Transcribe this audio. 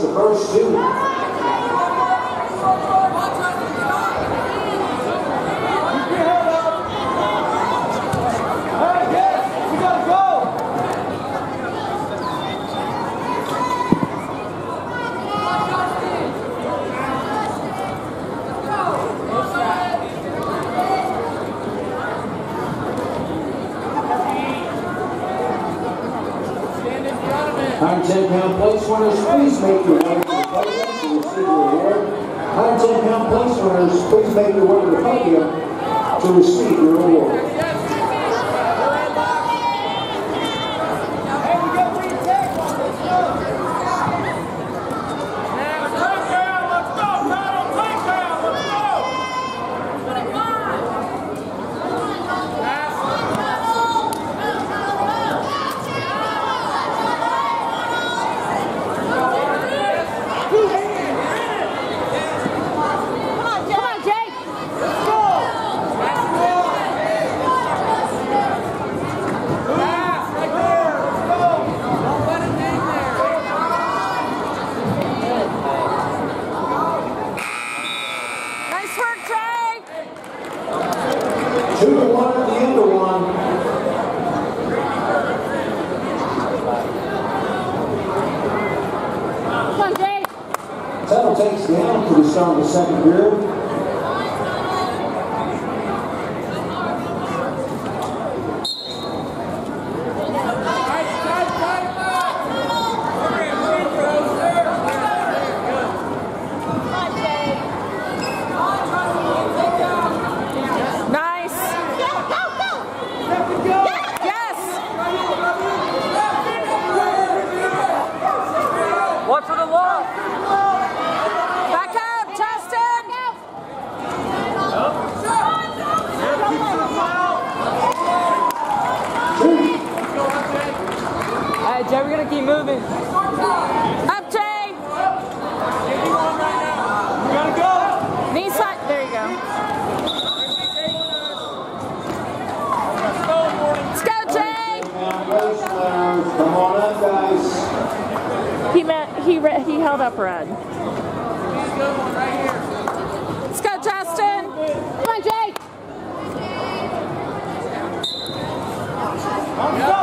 the first two. High 10-pound place winners, please make your way to the podium to receive your award. High 10-pound place winners, please make your way to the podium to receive your award. Two to one at the end of one. Come on, Jake. Tuttle takes down to the start of the second period. One for the wall. Back out, Justin. All right, Jay, we're gonna keep moving. Up, Jay. We gotta go. Knee side. There you go. Let's go, Jay. Come on up, guys. He held up red. Let's go, Justin. Come on, Jake.